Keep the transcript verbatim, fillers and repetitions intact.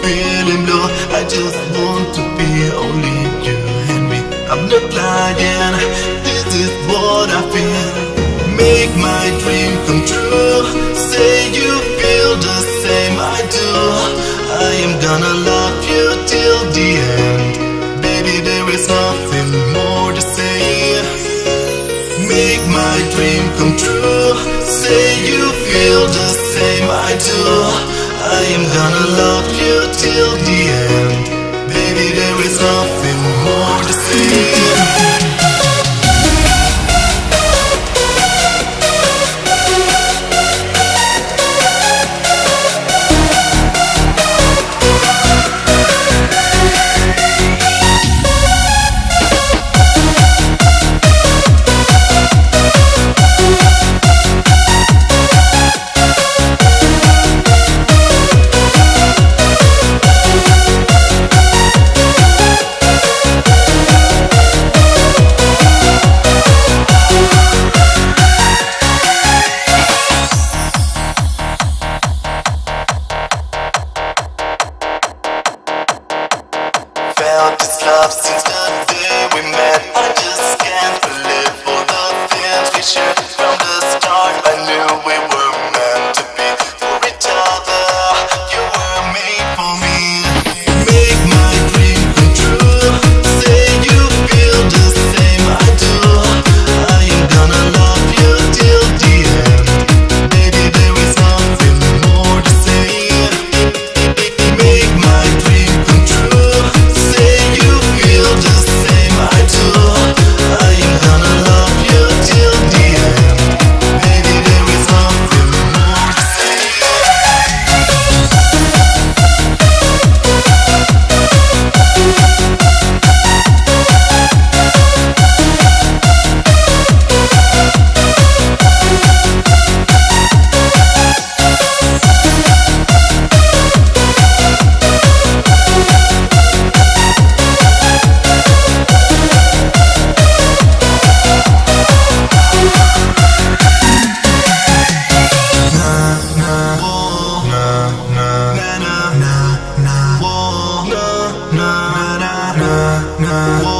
feeling blue. I just want to be only you and me. I'm not lying, this is what I feel. Make my dream come true. Say you feel the same I do. I am gonna love you till the end. Baby, there is nothing more to say. Make my dream come true. Say you feel the same I do. I am gonna love you till the end. Baby, there is nothing more to say. Felt this love since the day we met. I just can't believe all the things we shared. From the start I knew we were meant to be for each other. You were made for me. Make my dream come true. Say you feel the same I do. I am gonna love you till the end. Baby, there is nothing more to say. Make my dream come true. The same I do. I am gonna love you till the end. Baby, there is nothing more to say. Nah.